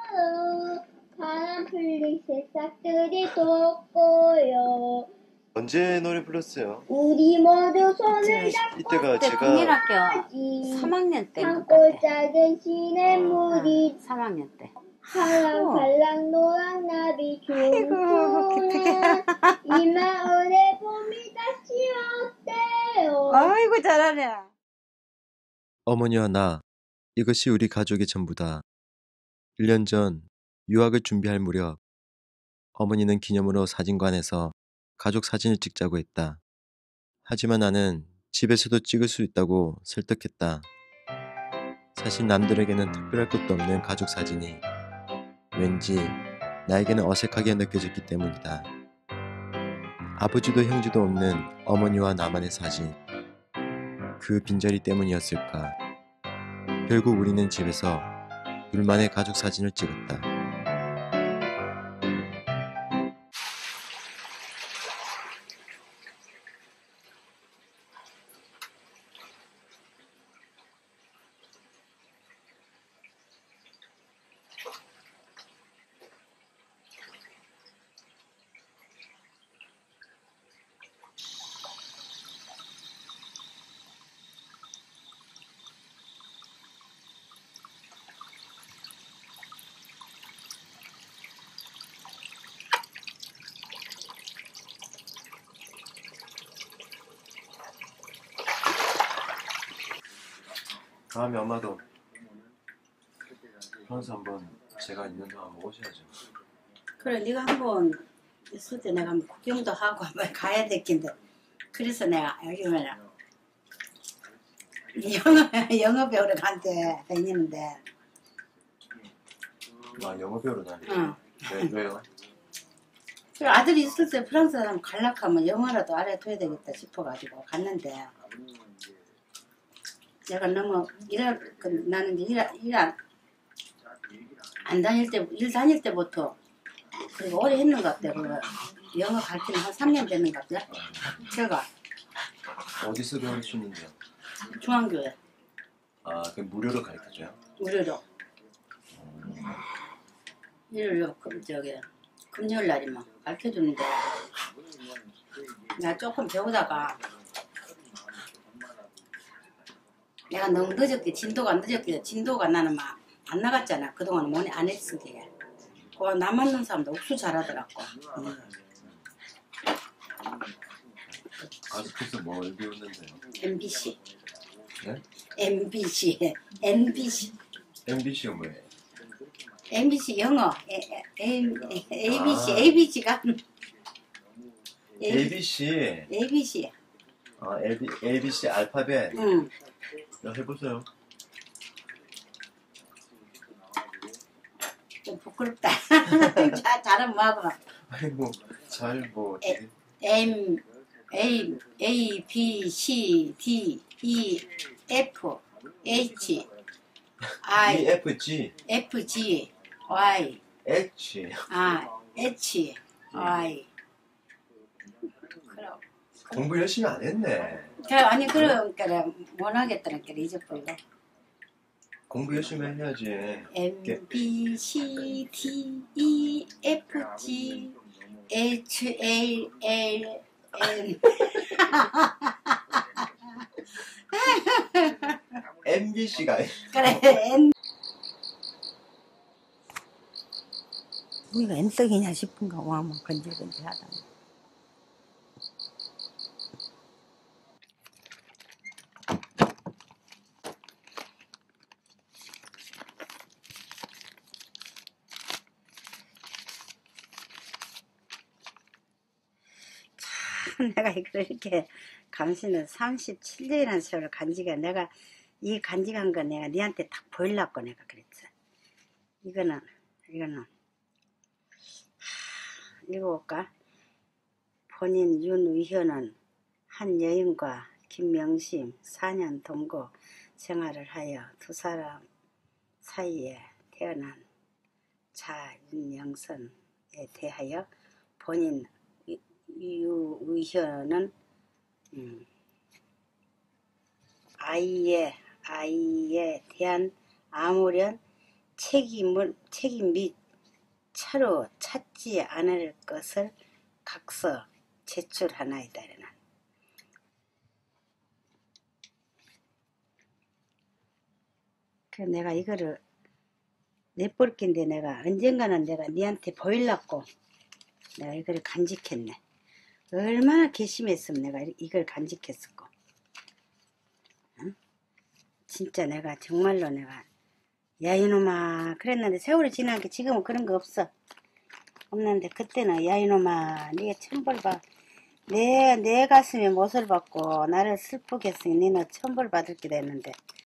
바람 풀린 새싹들이 돋고요. 언제 노래 불렀어요? 우리 모두 손을 잡고 이때가 그때 제가 국민학교 3학년 때인 것 산골 같아. 작은 시냇물이 3학년 때. 팔랑팔랑 노랑 나비 아이고, 춤추는 이 마을에 봄이 다시 왔대요. 아이고 잘하네. 어머니와 나, 이것이 우리 가족의 전부다. 1년 전 유학을 준비할 무렵 어머니는 기념으로 사진관에서 가족 사진을 찍자고 했다. 하지만 나는 집에서도 찍을 수 있다고 설득했다. 사실 남들에게는 특별할 것도 없는 가족 사진이 왠지 나에게는 어색하게 느껴졌기 때문이다. 아버지도 형제도 없는 어머니와 나만의 사진. 그 빈자리 때문이었을까. 결국 우리는 집에서 둘만의 가족 사진을 찍었다. 다음에 엄마도 프랑스 한번 제가 있는 동안 한번 오셔야죠. 그래 네가 한번 있을 때 내가 한번 구경도 하고 한번 가야 될텐데. 그래서 내가 요즘에는 영어 배우러 간대 다니는데. 아, 영어 배우러 다니죠? 응. 왜요? 그래 아들이 있을 때 프랑스 사람 갈락하면 영어라도 알아둬야 되겠다 싶어가지고 갔는데. 내가 너무 나는 일 다닐 때부터 그리고 오래 했는 것 같아. 영어 가르치는 한 3년 되는 것 같아. 제가 어디서 배우시는데요? 중앙교회 아, 그 무료로 가르쳐줘요? 무료로. 일요일 금요일 날이면 가르쳐주는데 나 조금 배우다가 내가 너무 늦었게 진도가 나는 막 안 나갔잖아. 그동안 뭐니 안 했으게. 나 맞는 사람도 옥수 잘하더라고. 아직까지 뭘 배우는데요? MBC. 네? MBC가 뭐예요? MBC 영어. ABC가 ABC. 아, ABC 알파벳. 응. 해보세요. 좀 부끄럽다. 잘하면 뭐하고. 아이고, A, B, C, D, E, F, H, I, F, G, F, G, Y, H. H, Y. 공부 열심히 안 했네. 아니, 그러니까 못 하겠다니까, 잊어버리고. 공부 열심히 해야지. M, B, C, D, E, F, G, H, A, L, N. MBC가. 그래, N. 우리가 N떡이냐 싶은가, 와, 뭐, 건질건질하다. 내가 이렇게 감시는 37년이라는 세월을 간지가 내가 이 간직한 거 내가 니한테 딱 보이려고 내가 그랬어. 이거는 읽어볼까? 본인 윤의현은 한 여인과 김명심 4년 동거 생활을 하여 두 사람 사이에 태어난 자윤영선에 대하여 본인 유의현은 아이에 대한 아무런 책임 및 차로 찾지 않을 것을 각서 제출하나이다. 이러나. 그 내가 이거를 내볼 낀데 내가 언젠가는 내가 니한테 보일라고 내가 이걸 간직했네. 얼마나 괘씸했으면 내가 이걸 간직했었고. 응? 진짜 내가 정말로 내가 야 이놈아 그랬는데 세월이 지나니까 지금은 그런 거 없는데 그때는 야 이놈아 네가 천벌 봐. 내 가슴에 못을 받고 나를 슬프게 했으니 너는 천벌 받을 게 됐는데